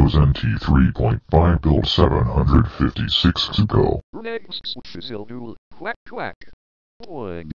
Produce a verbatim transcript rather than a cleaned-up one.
Windows N T three point five build seven hundred fifty-six to go. Next, Shizzle, quack quack. One.